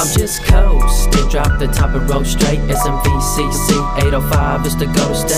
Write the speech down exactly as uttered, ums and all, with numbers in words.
I'm just coasting, drop the top and roll straight. S M V C C eight oh five is the go to stay.